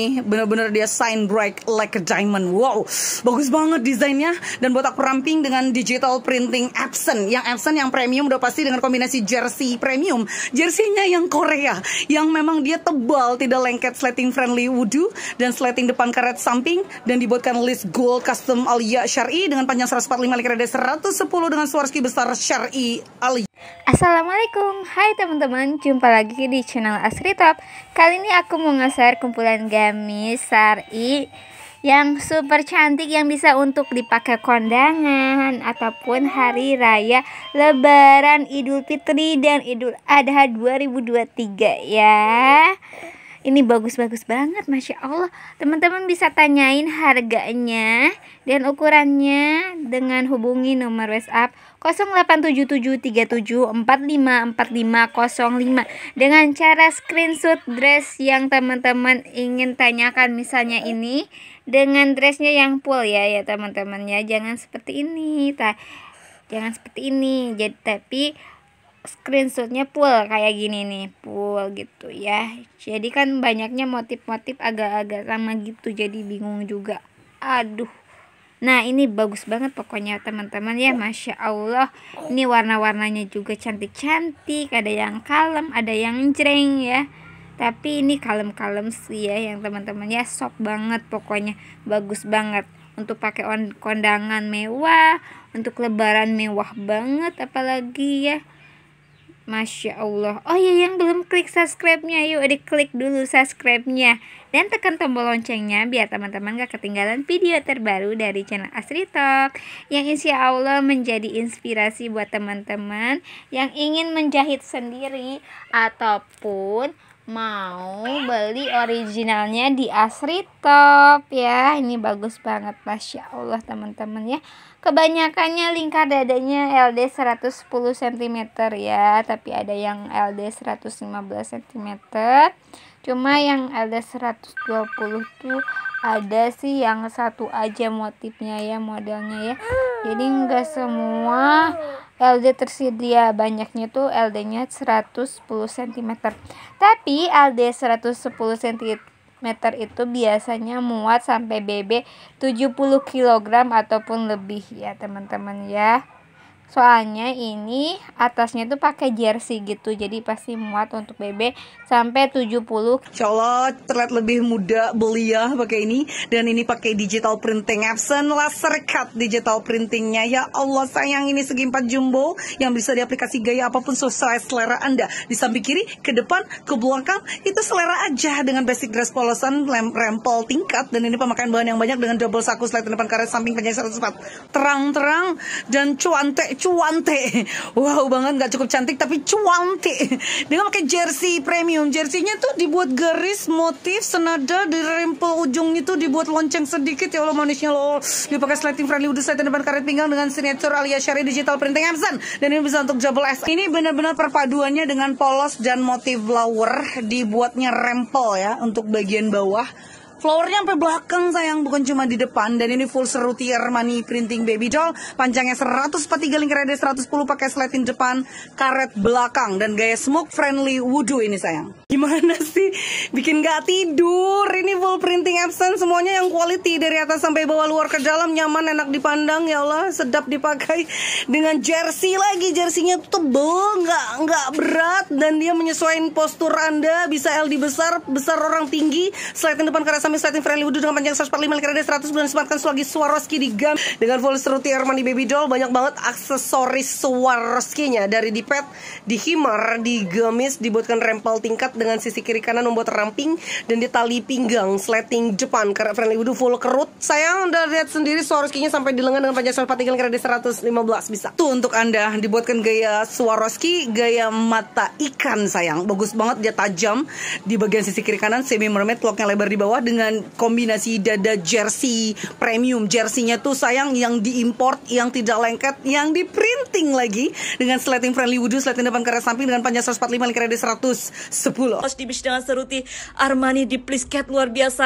Bener-bener dia shine bright like a diamond. Wow, bagus banget desainnya. Dan buat aku ramping dengan digital printing Epson. Yang Epson yang premium udah pasti dengan kombinasi jersey premium. Jerseynya yang Korea, yang memang dia tebal, tidak lengket, slating friendly wudu, dan slating depan karet samping, dan dibuatkan list gold custom Alia Syar'i dengan panjang 145 likrade 110 dengan Swarovski besar Syar'i Alia. Assalamualaikum, hai teman-teman, jumpa lagi di channel Asri Top. Kali ini aku mau nge-share kumpulan gamis Syar'i yang super cantik, yang bisa untuk dipakai kondangan ataupun hari raya Lebaran, Idul Fitri dan Idul Adha 2023 ya. Ini bagus-bagus banget, Masya Allah. Teman-teman bisa tanyain harganya dan ukurannya dengan hubungi nomor WhatsApp 087737454505 dengan cara screenshot dress yang teman-teman ingin tanyakan. Misalnya ini dengan dressnya yang full ya teman-teman ya. Jangan seperti ini, jangan seperti ini. Jadi tapi screenshotnya full kayak gini nih, full gitu ya. Jadi kan banyaknya motif-motif agak-agak sama gitu, jadi bingung juga. Aduh, nah ini bagus banget pokoknya teman-teman ya, Masya Allah. Ini warna-warnanya juga cantik-cantik, ada yang kalem, ada yang jreng ya. Tapi ini kalem-kalem sih ya yang teman-teman ya, soft banget pokoknya, bagus banget untuk pakai kondangan mewah, untuk lebaran mewah banget apalagi ya. Masya Allah. Oh ya, yang belum klik subscribe-nya, yuk diklik dulu subscribe-nya dan tekan tombol loncengnya biar teman-teman gak ketinggalan video terbaru dari channel Asri Talk, yang insya Allah menjadi inspirasi buat teman-teman yang ingin menjahit sendiri ataupun mau beli originalnya di Asri Top ya. Ini bagus banget, Masya Allah teman-teman ya. Kebanyakannya lingkar dadanya LD 110 cm ya, tapi ada yang LD 115 cm. Cuma yang LD 120 tuh ada sih yang satu aja motifnya ya, modelnya ya. Jadi enggak semua LD tersedia, banyaknya tuh LD-nya 110 cm. Tapi LD 110 cm itu biasanya muat sampai BB 70 kg ataupun lebih ya teman-teman ya. Soalnya ini atasnya tuh pakai jersey gitu, jadi pasti muat untuk BB sampai 70. Insya Allah terlihat lebih muda belia pakai ini. Dan ini pakai digital printing Epson laser cut digital printingnya. Ya Allah sayang, ini segi 4 jumbo yang bisa diaplikasi gaya apapun sesuai selera Anda. Di samping kiri, ke depan, ke belakang, itu selera aja dengan basic dress polosan rempel tingkat. Dan ini pemakaian bahan yang banyak dengan double saku slide depan karet samping panjang 104. Terang-terang dan cuantek. Wow banget, gak cukup cantik tapi cuantik. Dengan pakai jersey premium. Jerseynya tuh dibuat garis motif senada, di rempel ujung itu dibuat lonceng sedikit. Ya Allah manisnya loh. Dia pakai slating friendly udah slide depan karet pinggang dengan signature Alia Syar'i digital printing Epson. Dan ini bisa untuk double S. Ini benar-benar perpaduannya dengan polos dan motif flower. Dibuatnya rempel ya untuk bagian bawah. Flowernya sampai belakang sayang, bukan cuma di depan. Dan ini full seruti Armani printing baby doll. Panjangnya 143 lingkar rada 110 pakai slating depan, karet belakang. Dan gaya smoke friendly wudu ini sayang. Gimana sih? Bikin gak tidur. Ini full printing Epson, semuanya yang quality dari atas sampai bawah, luar ke dalam, nyaman, enak dipandang. Ya Allah, sedap dipakai. Dengan jersey lagi, jerseynya tebel, nggak berat. Dan dia menyesuaikan postur Anda. Bisa LD besar orang tinggi. Slating depan karet slating friendly wudu dengan panjang 145 likrade 100 dan disematkan selagi Swarovski di gam dengan full seruti Armani baby doll. Banyak banget aksesoris Swarovskinya, dari di pet, di himar, di gamis, dibuatkan rempel tingkat dengan sisi kiri kanan membuat ramping, dan di tali pinggang slating depan karet friendly wudu full kerut. Sayang udah lihat sendiri Swarovskinya sampai di lengan dengan panjang 143 likrade 115 bisa. Tuh untuk Anda dibuatkan gaya Swarovski, gaya mata ikan sayang. Bagus banget, dia tajam di bagian sisi kiri kanan, semi mermaid, locknya lebar di bawah dengan kombinasi dada jersey premium. Jerseynya tuh sayang yang diimport, yang tidak lengket, yang di printing lagi dengan slating friendly wudu, slating depan karet samping dengan panjang 145 likrade 110. Di bis dengan seruti Armani di plisket luar biasa dengan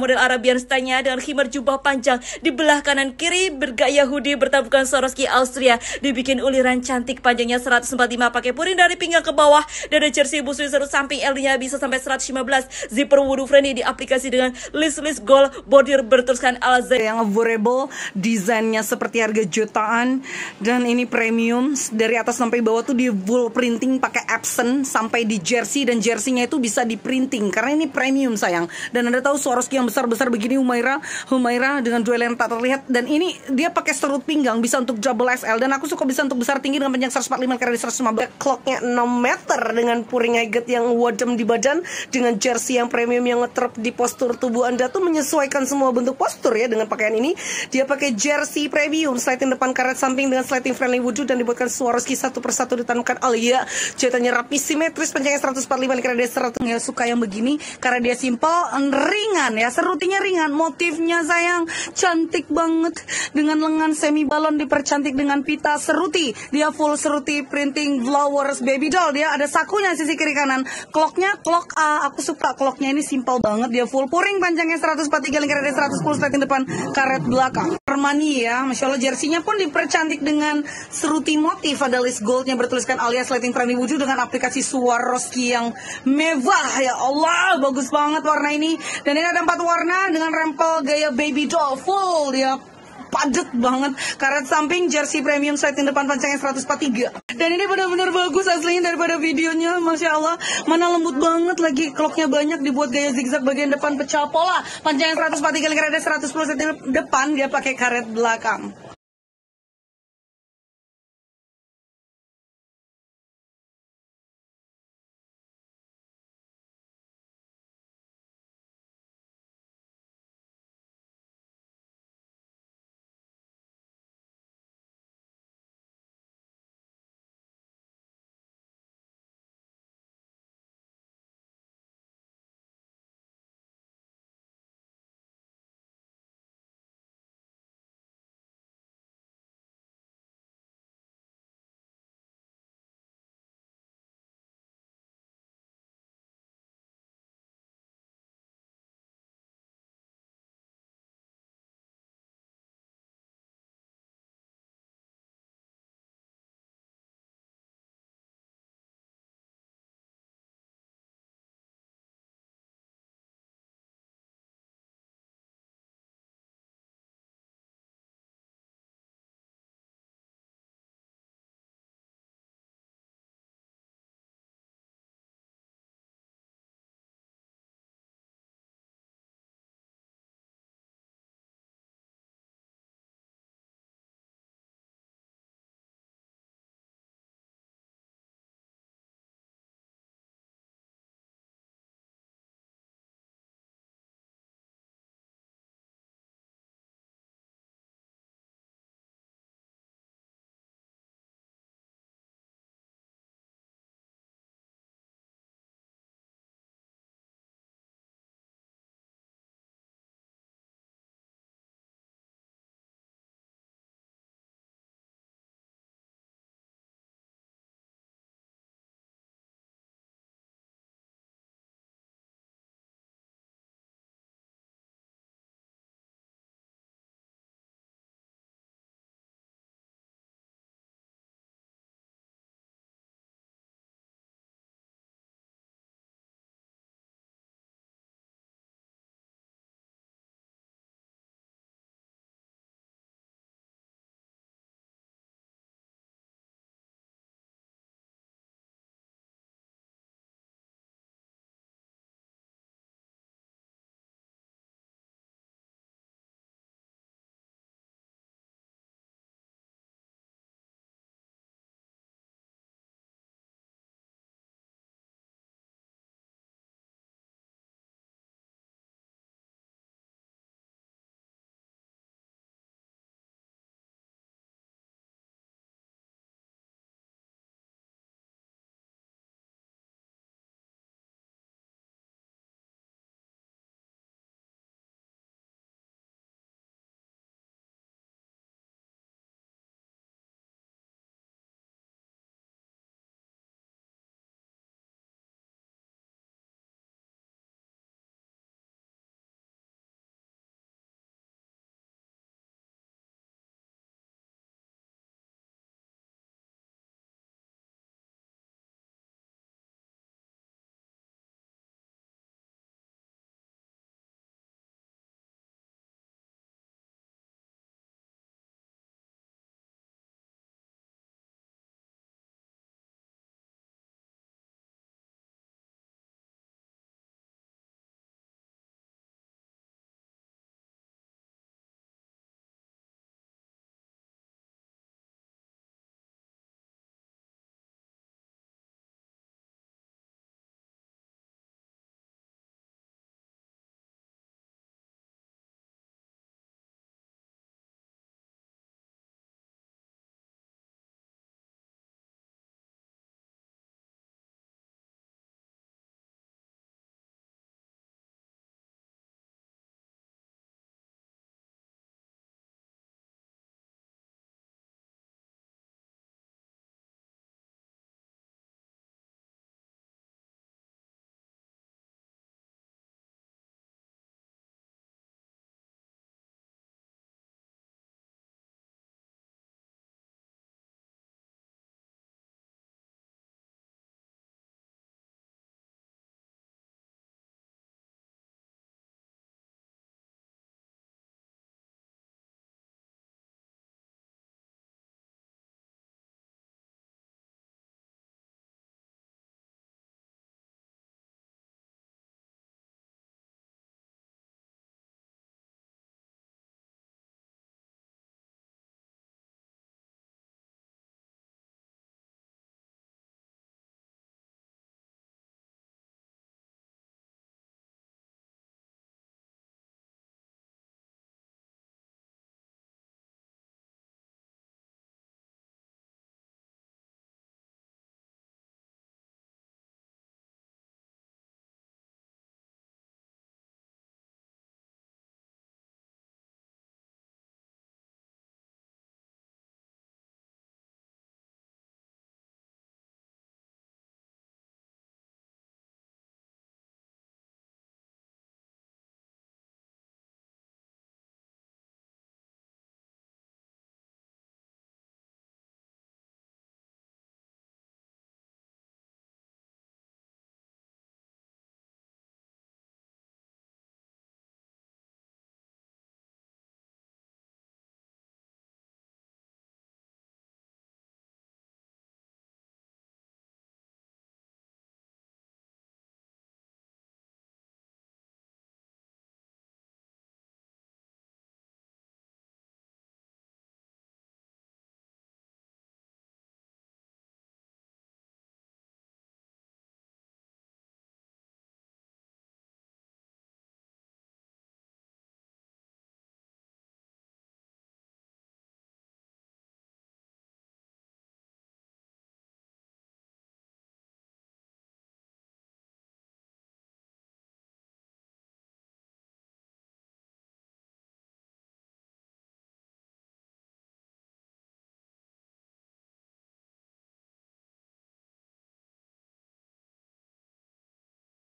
model Arabian style-nya dengan khimar jubah panjang di belah kanan kiri, bergaya hoodie bertabukan Swarovski Austria, dibikin uliran cantik panjangnya 145 pakai puring dari pinggang ke bawah, dan ada jersey busui serut samping L-nya bisa sampai 115, zipper wudhu friendly diaplikasi dengan list gold body bertuliskan Al-Zain yang affordable, desainnya seperti harga jutaan, dan ini premium dari atas sampai bawah tuh di full printing pakai Epson sampai di jersey, dan jerseynya itu bisa di printing karena ini premium sayang. Dan Anda tahu Swarovski yang besar-besar begini Humaira dengan duel yang tak terlihat, dan ini dia pakai serut pinggang bisa untuk double XL, dan aku suka bisa untuk besar tinggi dengan panjang 145 kali 115. Clocknya 6 meter dengan puring agate yang wadem di badan, dengan jersey yang premium yang ngetrep di postur tubuh Anda tuh menyesuaikan semua bentuk postur ya. Dengan pakaian ini dia pakai jersey premium, sliding depan karet samping dengan sliding friendly wujud, dan dibuatkan Swarovski satu persatu ditanamkan alia. Jahitannya rapi simetris, panjangnya 145 karena dia 100. Ya suka yang begini karena dia simple, ringan ya, serutinya ringan, motifnya sayang cantik banget dengan lengan semi balon dipercantik dengan pita seruti. Dia full seruti printing flowers baby doll, dia ada sakunya sisi kiri kanan. Clocknya clock A, aku suka clocknya ini simple banget, dia full puring panjangnya 143 lingkaran dia 110, sliding depan karet belakang. Armani ya, masya Allah, jersinya pun dipercantik dengan seruti motif, ada list goldnya bertuliskan alias lighting friendly wujud dengan aplikasi Swarovski yang mewah ya Allah, bagus banget warna ini. Dan ini ada 4 warna dengan rempel gaya baby doll full, dia padet banget, karet samping, jersey premium, sliding depan panjangnya 143. Dan ini benar-benar bagus aslinya daripada videonya, masya Allah. Mana lembut banget lagi, clocknya banyak, dibuat gaya zigzag bagian depan pecah pola, panjangnya 143 kali 110 cm depan, dia pakai karet belakang.